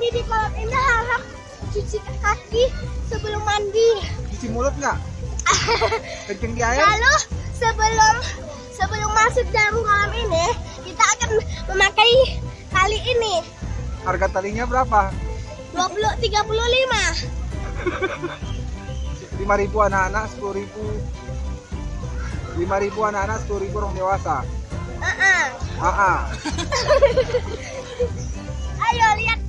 mandi di kolam ini harap cuci kaki sebelum mandi. Cuci mulut nggak? Kencing di air? Lalu sebelum masuk dalam kolam ini, kita akan memakai tali ini. Harga talinya berapa? 35. 5.000 anak-anak, 10.000. 5.000 anak-anak, 10.000 orang dewasa. Ayo Lihat